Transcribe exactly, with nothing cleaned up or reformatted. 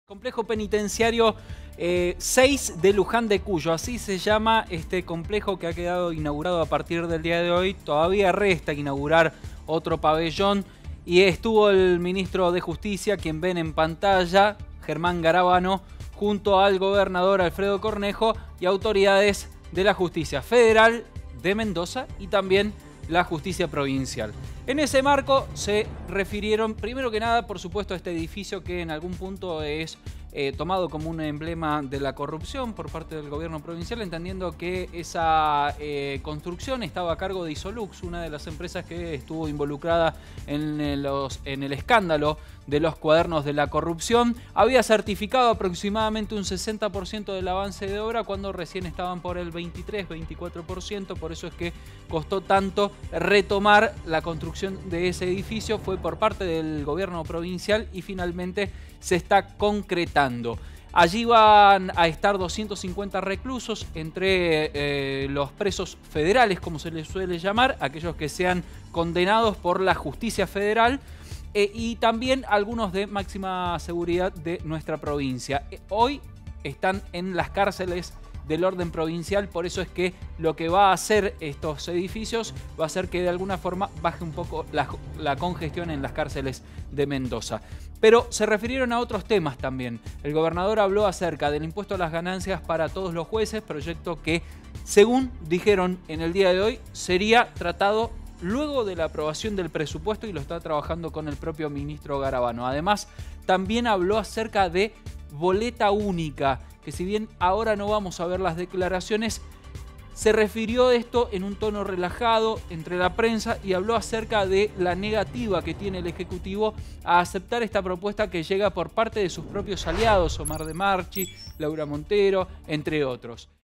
Complejo penitenciario eh, seis de Luján de Cuyo, así se llama este complejo que ha quedado inaugurado a partir del día de hoy. Todavía resta inaugurar otro pabellón y estuvo el ministro de Justicia, quien ven en pantalla, Germán Garabano, junto al gobernador Alfredo Cornejo y autoridades de la Justicia Federal de Mendoza y también la Justicia Provincial. En ese marco se refirieron, primero que nada, por supuesto, a este edificio que en algún punto es eh, tomado como un emblema de la corrupción por parte del gobierno provincial, entendiendo que esa eh, construcción estaba a cargo de Isolux, una de las empresas que estuvo involucrada en, los, en el escándalo de los cuadernos de la corrupción. Había certificado aproximadamente un sesenta por ciento del avance de obra cuando recién estaban por el veintitrés, veinticuatro por ciento, por eso es que costó tanto retomar la construcción de ese edificio. Fue por parte del gobierno provincial y finalmente se está concretando. Allí van a estar doscientos cincuenta reclusos, entre eh, los presos federales, como se les suele llamar, aquellos que sean condenados por la justicia federal, eh, y también algunos de máxima seguridad de nuestra provincia. Eh, hoy están en las cárceles del orden provincial, por eso es que lo que va a hacer estos edificios va a hacer que de alguna forma baje un poco la, la congestión en las cárceles de Mendoza. Pero se refirieron a otros temas también. El gobernador habló acerca del impuesto a las ganancias para todos los jueces, proyecto que, según dijeron en el día de hoy, sería tratado luego de la aprobación del presupuesto y lo está trabajando con el propio ministro Garabano. Además, también habló acerca de boleta única, que si bien ahora no vamos a ver las declaraciones, se refirió a esto en un tono relajado entre la prensa y habló acerca de la negativa que tiene el Ejecutivo a aceptar esta propuesta que llega por parte de sus propios aliados, Omar de Marchi, Laura Montero, entre otros.